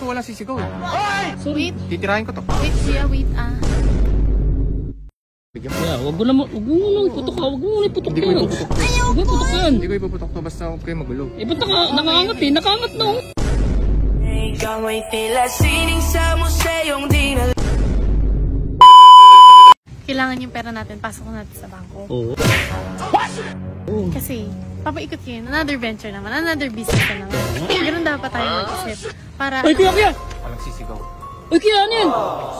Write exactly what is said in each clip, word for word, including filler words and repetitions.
ko wala sisigaw eh. Sorry. Wait. Titirahin ko to. Wait, kuya, wait ah. Bigyan mo. Kaya, wag mo na, wag mo na iputok ka, wag mo na iputok Hindi ko yan. ipuputok to. Wag mo iputok yan. Hindi ko ipuputok to, basta huwag kayo magulo. Eh, ba't naka, nakaangat eh, nakaangat na oh. Ikaw ay tila sining sa museyong di na... Kailangan yung pera natin, pasok natin sa bangko. Oo. Oh. Kasi, papaikot yun. Another venture naman, another business na naman. Ganun dapat tayo mag-isip. Para... Ay, kuya, kuya! Walang sisigaw. Ay, kuya, ano yan?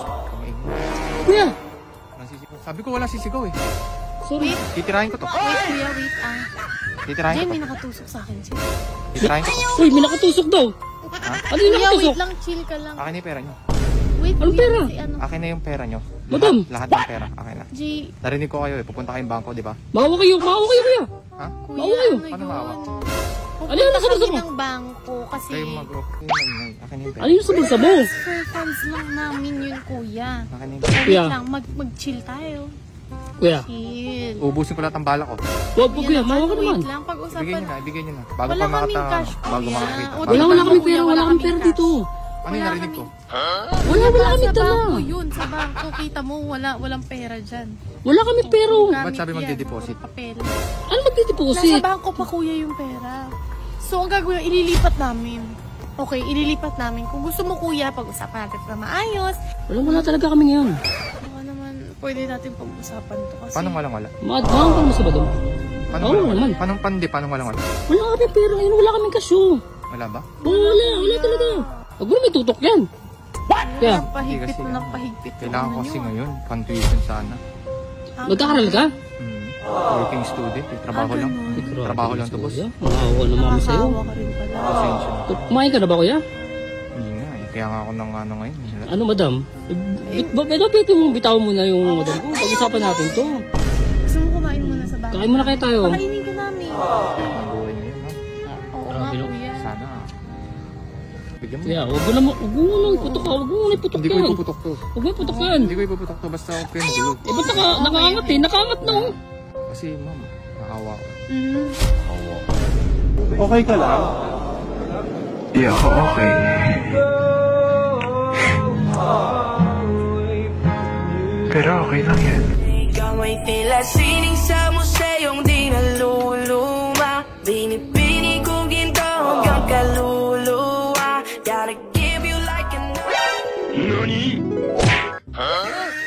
Kuya! Walang sisigaw. Sabi ko wala sisigaw eh. Sorry. Titirahin ko to. Wait, kuya, wait ah. Titirahin Jen, ko may to. nakatusok sa akin. Chill. Titirahin ko to. Uy, may nakatusok daw. Ha? Ano yung Kuya, nakatusok? wait lang, chill ka lang. Akin na yung pera nyo. Wait, Anong kuya, pera? kasi ano. Akin na yung pera nyo. Madam. Lahat, lahat ng pera. Akin na. Jay, Narinig ko kayo eh. Pupunta kayong bangko, di ba? Maawa kayo, maawa kayo, kuya. Ha? kuya, Maawa kayo. ano Paano yun? maawa? Ano yun, nasa Pupunta bulsa kami mo? ng bangko kasi Kayo mag-rock. Akin na yung pera. Ano yung sa bulsa mo? for funds lang namin yun, kuya. Akin na yung So, pera. wait Kuya. lang, mag mag-chill tayo. Kuya. Chill. Ubusin ko lahat ng bala ko. Wag po, kuya, maawa ka naman. Wait lang, pag-usapan. Ibigay nyo na, ibigay nyo na. Bago Wala pa kaming makata, cash, bago kuya. makakita. O, Wala, wala Wala kami kami, pera, wala wala kami kaming pera cash. dito. Ano yung Wala narinig kami. ko? Wala, wala kami Sa dala. bangko yun, sa bangko. Kita mo, wala, walang pera dyan. Wala kami pero. Gamit Ba't sabi yan, magde-deposit? puro papel. Ano Nasa magdideposit? bangko pa kuya yung pera. So, ang gagawin, ililipat namin. Okay, ililipat namin. Kung gusto mo kuya, pag-usapan natin na maayos. Wala, wala talaga kami ngayon. Baka naman, pwede natin pag-usapan to kasi. Paano walang wala? Maadbang ka mo sa badong. Paano Oo walang wala? naman. Paano pandi? Paano walang wala? Wala kami pera ngayon, wala kaming kasyo. Wala ba? Wala, wala talaga. Wag mo may tutok yan. Kaya, Pahigpit Hindi mo kasi ng pahigpit. Kailangan ko Ano kasi yun? ngayon. Pan-tuition sana. Ah, magkakaral ka? Hmm. Working student. Eh. Trabaho Ah, lang. ganun. Trabaho lang to, boss. Maawa na mami sa'yo. Nakakawa ka rin pala. Pasensya na. Kumain ka na ba kuya? Hindi nga eh. Kaya nga ako ng ano ngayon. Ano madam? Bit ba pero pwede mo bitaw mo na yung madam ko. Pag-usapan natin to. Gusto mo kumain muna sa bahay? Kain muna kayo tayo. Pakainin ka namin. Ang buhay ngayon, ha? Oo nga Grabe, no? kuya. Sana. Bigyan mo. Kaya, wag mo na mo, wag mo na iputok ka, wag mo na iputok Hindi ko yan. ipuputok to. Wag mo iputok yan. Hindi ko ipuputok to. Basta huwag kayo magulo. Eh ba't naka, nakaangat eh, nakaangat na oh. Kasi ma'am, naawa ko. Mhm. Naawa ko. Okay ka lang? Di ako okay. Pero okay lang yan. Ikaw ay tila sining sa museyong di naluluma. Binibini kong ginto hanggang kaluluwa. Gotta give you like a... Nani? Huh?